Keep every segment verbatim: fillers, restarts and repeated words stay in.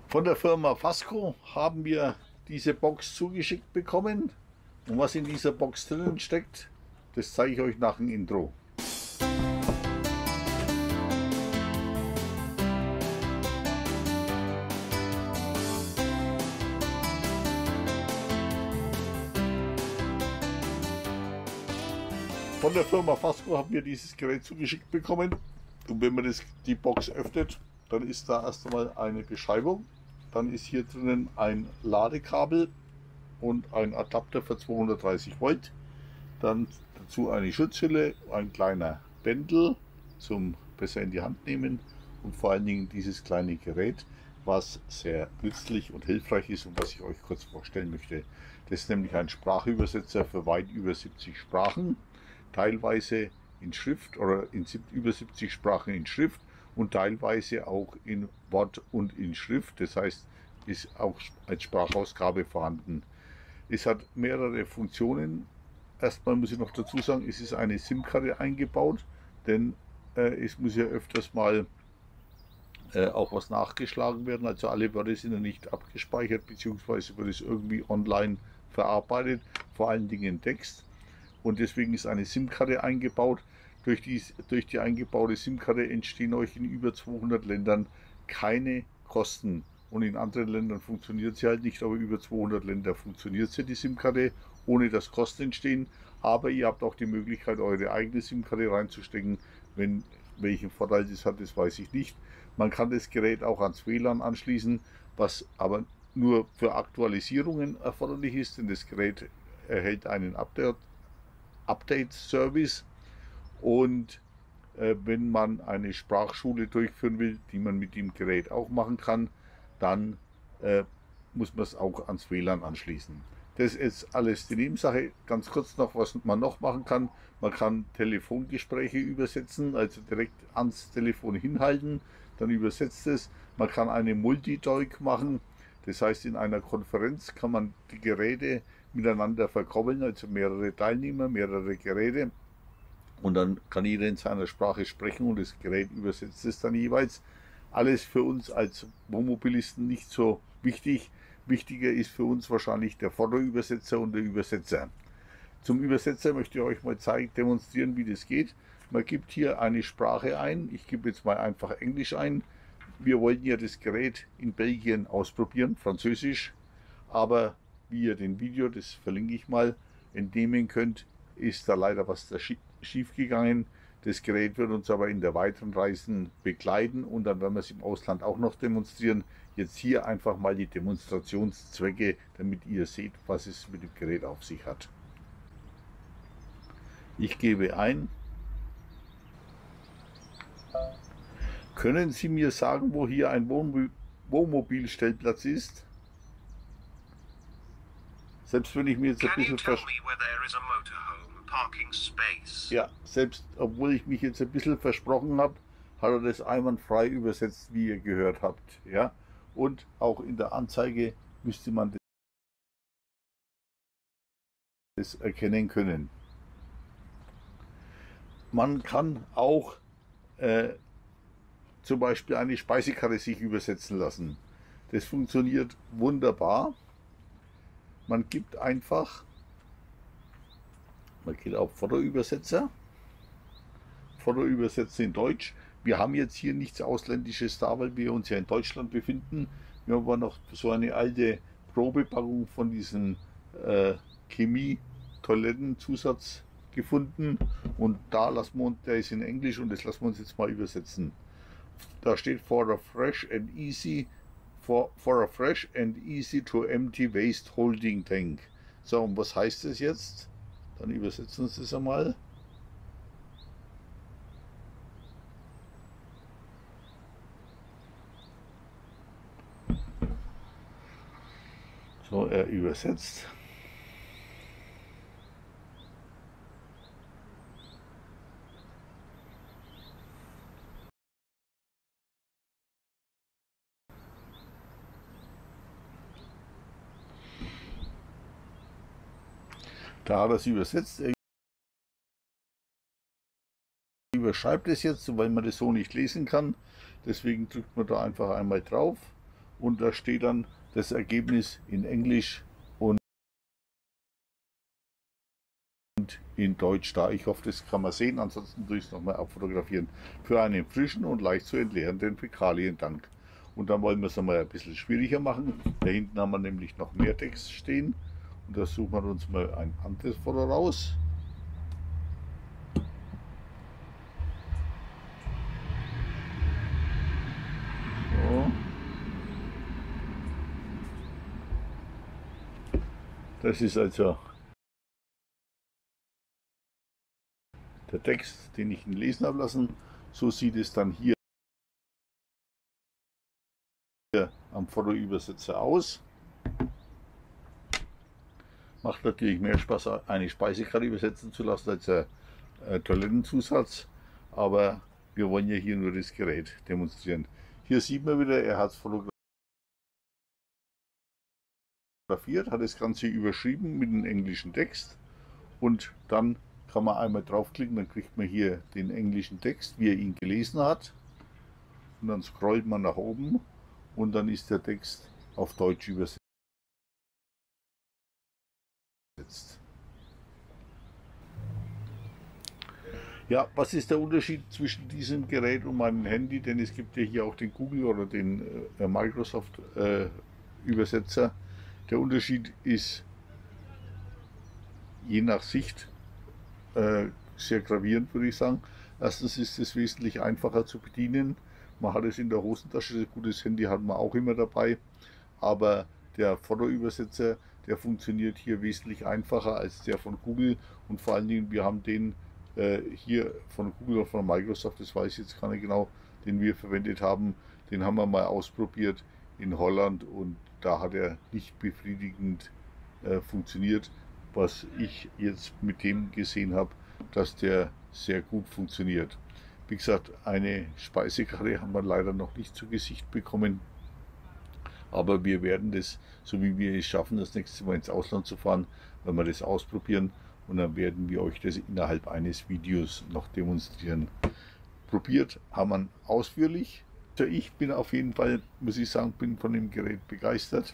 Von der Firma Fasco haben wir diese Box zugeschickt bekommen. Und was in dieser Box drinnen steckt, das zeige ich euch nach dem Intro. Von der Firma Fasco haben wir dieses Gerät zugeschickt bekommen. Und wenn man das, die Box öffnet, dann ist da erst einmal eine Beschreibung. Dann ist hier drinnen ein Ladekabel und ein Adapter für zweihundertdreißig Volt. Dann dazu eine Schutzhülle, ein kleiner Bändel zum besser in die Hand nehmen und vor allen Dingen dieses kleine Gerät, was sehr nützlich und hilfreich ist und was ich euch kurz vorstellen möchte. Das ist nämlich ein Sprachübersetzer für weit über siebzig Sprachen, teilweise in Schrift oder in über siebzig Sprachen in Schrift und teilweise auch in Wort und in Schrift. Das heißt, ist auch als Sprachausgabe vorhanden. Es hat mehrere Funktionen. Erstmal muss ich noch dazu sagen, es ist eine SIM-Karte eingebaut, denn äh, es muss ja öfters mal äh, auch was nachgeschlagen werden. Also alle Wörter sind ja nicht abgespeichert, beziehungsweise wird es irgendwie online verarbeitet, vor allen Dingen Text. Und deswegen ist eine SIM-Karte eingebaut. Durch die, durch die eingebaute SIM-Karte entstehen euch in über zweihundert Ländern keine Kosten. Und in anderen Ländern funktioniert sie halt nicht, aber über zweihundert Länder funktioniert sie, die SIM-Karte, ohne dass Kosten entstehen. Aber ihr habt auch die Möglichkeit, eure eigene SIM-Karte reinzustecken. Wenn, welchen Vorteil das hat, das weiß ich nicht. Man kann das Gerät auch ans W L A N anschließen, was aber nur für Aktualisierungen erforderlich ist, denn das Gerät erhält einen Update. Update-Service und äh, wenn man eine Sprachschule durchführen will, die man mit dem Gerät auch machen kann, dann äh, muss man es auch ans W L A N anschließen. Das ist alles die Nebensache. Ganz kurz noch, was man noch machen kann. Man kann Telefongespräche übersetzen, also direkt ans Telefon hinhalten, dann übersetzt es. Man kann eine Multitalk machen. Das heißt, in einer Konferenz kann man die Geräte miteinander verkoppeln, also mehrere Teilnehmer, mehrere Geräte. Und dann kann jeder in seiner Sprache sprechen und das Gerät übersetzt es dann jeweils. Alles für uns als Wohnmobilisten nicht so wichtig. Wichtiger ist für uns wahrscheinlich der Fotoübersetzer und der Übersetzer. Zum Übersetzer möchte ich euch mal zeigen, demonstrieren, wie das geht. Man gibt hier eine Sprache ein. Ich gebe jetzt mal einfach Englisch ein. Wir wollten ja das Gerät in Belgien ausprobieren, Französisch, aber wie ihr den Video, das verlinke ich mal, entnehmen könnt, ist da leider was da schief gegangen. Das Gerät wird uns aber in der weiteren Reisen begleiten und dann werden wir es im Ausland auch noch demonstrieren. Jetzt hier einfach mal die Demonstrationszwecke, damit ihr seht, was es mit dem Gerät auf sich hat. Ich gebe ein. Können Sie mir sagen, wo hier ein Wohnmobil Wohnmobilstellplatz ist? Selbst wenn ich mir jetzt ein bisschen versprochen ja, selbst obwohl ich mich jetzt ein bisschen versprochen habe, hat er das einwandfrei übersetzt, wie ihr gehört habt. Ja? Und auch in der Anzeige müsste man das erkennen können. Man kann auch äh, zum Beispiel eine Speisekarte sich übersetzen lassen. Das funktioniert wunderbar. Man gibt einfach, man geht auf Fotoübersetzer, Fotoübersetzer in Deutsch. Wir haben jetzt hier nichts Ausländisches da, weil wir uns ja in Deutschland befinden. Wir haben aber noch so eine alte Probepackung von diesem äh, Chemie-Toilettenzusatz gefunden und da lassen wir uns, der ist in Englisch und das lassen wir uns jetzt mal übersetzen. Da steht for a fresh and easy for, for a fresh and easy to empty waste holding tank. So, und was heißt das jetzt? Dann übersetzen wir es einmal. So, er übersetzt. Da hat er es übersetzt. Er überschreibt es jetzt, weil man das so nicht lesen kann. Deswegen drückt man da einfach einmal drauf und da steht dann das Ergebnis in Englisch und in Deutsch da. Ich hoffe, das kann man sehen, ansonsten tue ich es nochmal abfotografieren. Für einen frischen und leicht zu entleerenden Fäkalientank. Und dann wollen wir es nochmal ein bisschen schwieriger machen. Da hinten haben wir nämlich noch mehr Text stehen. Und da suchen wir uns mal ein anderes Foto raus. So. Das ist also der Text, den ich ihn lesen habe lassen. So sieht es dann hier am Fotoübersetzer aus. Macht natürlich mehr Spaß, eine Speisekarte übersetzen zu lassen als ein äh, Toilettenzusatz, aber wir wollen ja hier nur das Gerät demonstrieren. Hier sieht man wieder, er hat es fotografiert, hat das Ganze überschrieben mit dem englischen Text und dann kann man einmal draufklicken, dann kriegt man hier den englischen Text, wie er ihn gelesen hat, und dann scrollt man nach oben und dann ist der Text auf Deutsch übersetzt. Ja, was ist der Unterschied zwischen diesem Gerät und meinem Handy? Denn es gibt ja hier auch den Google oder den äh, Microsoft äh, Übersetzer. Der Unterschied ist je nach Sicht äh, sehr gravierend, würde ich sagen. Erstens ist es wesentlich einfacher zu bedienen. Man hat es in der Hosentasche, ein gutes Handy hat man auch immer dabei. Aber der Fotoübersetzer, der funktioniert hier wesentlich einfacher als der von Google. Und vor allen Dingen, wir haben den äh, hier von Google oder von Microsoft, das weiß ich jetzt gar nicht genau, den wir verwendet haben, den haben wir mal ausprobiert in Holland und da hat er nicht befriedigend äh, funktioniert. Was ich jetzt mit dem gesehen habe, dass der sehr gut funktioniert. Wie gesagt, eine Speisekarte haben wir leider noch nicht zu Gesicht bekommen. Aber wir werden das, so wie wir es schaffen, das nächste Mal ins Ausland zu fahren, wenn wir das ausprobieren und dann werden wir euch das innerhalb eines Videos noch demonstrieren. Probiert haben wir ausführlich. Ich bin auf jeden Fall, muss ich sagen, bin von dem Gerät begeistert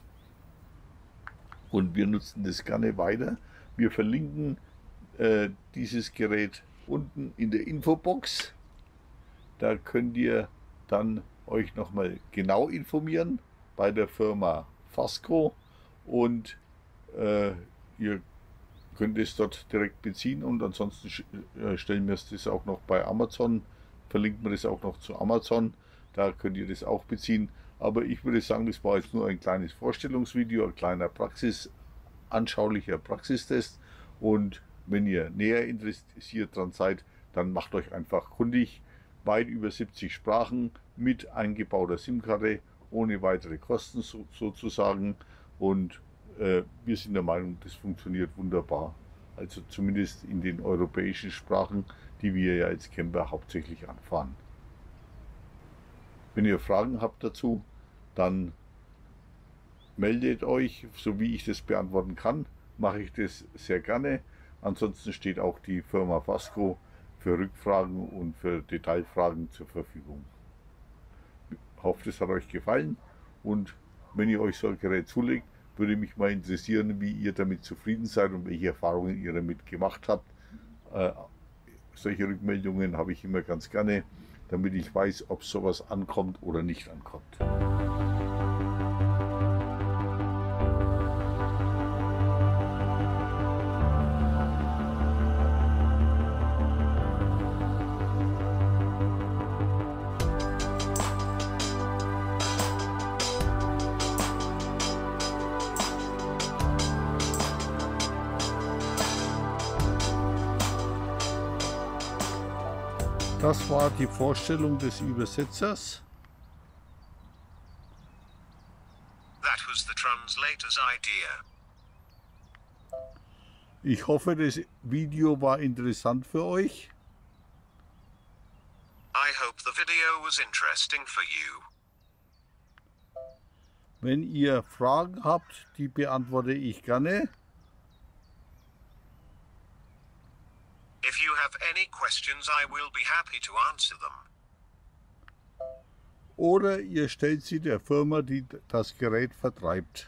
und wir nutzen das gerne weiter. Wir verlinken äh, dieses Gerät unten in der Infobox. Da könnt ihr dann euch nochmal genau informieren bei der Firma Fasco und äh, ihr könnt es dort direkt beziehen und ansonsten äh, stellen wir es das auch noch bei Amazon, verlinkt man das auch noch zu Amazon, da könnt ihr das auch beziehen. Aber ich würde sagen, das war jetzt nur ein kleines Vorstellungsvideo, ein kleiner Praxis, anschaulicher Praxistest und wenn ihr näher interessiert dran seid, dann macht euch einfach kundig. Weit über siebzig Sprachen mit eingebauter SIM-Karte, ohne weitere Kosten so, sozusagen. Und äh, wir sind der Meinung, das funktioniert wunderbar. Also zumindest in den europäischen Sprachen, die wir ja als Camper hauptsächlich anfahren. Wenn ihr Fragen habt dazu, dann meldet euch, so wie ich das beantworten kann, mache ich das sehr gerne. Ansonsten steht auch die Firma Fasco für Rückfragen und für Detailfragen zur Verfügung. Ich hoffe, es hat euch gefallen und wenn ihr euch so ein Gerät zulegt, würde mich mal interessieren, wie ihr damit zufrieden seid und welche Erfahrungen ihr damit gemacht habt. Äh, solche Rückmeldungen habe ich immer ganz gerne, damit ich weiß, ob sowas ankommt oder nicht ankommt. Das war die Vorstellung des Übersetzers. That was the translator's idea. Ich hoffe, das Video war interessant für euch. I hope the video was interesting for you. Wenn ihr Fragen habt, die beantworte ich gerne. If you have any questions, I will be happy to answer them. oder ihr stellt sie der Firma, die das Gerät vertreibt.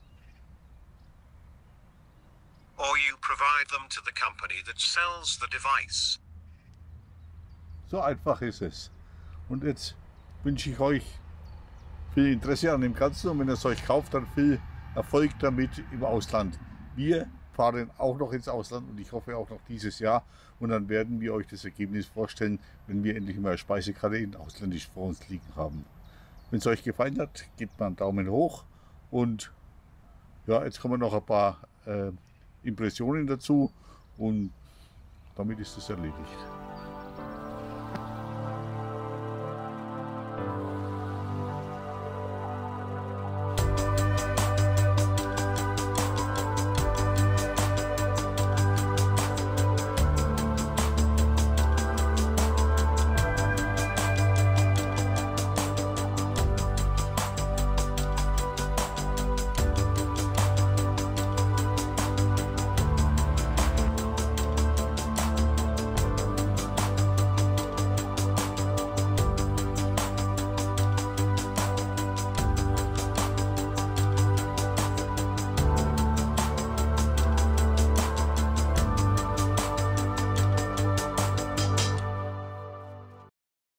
Or you provide them to the company that sells the device. So einfach ist es. Und jetzt wünsche ich euch viel Interesse an dem Ganzen und wenn ihr es euch kauft, dann viel Erfolg damit im Ausland. Wir fahren auch noch ins Ausland und ich hoffe auch noch dieses Jahr und dann werden wir euch das Ergebnis vorstellen, wenn wir endlich mal eine Speisekarte in ausländisch vor uns liegen haben. Wenn es euch gefallen hat, gebt mal einen Daumen hoch und ja, jetzt kommen noch ein paar äh, Impressionen dazu und damit ist es erledigt.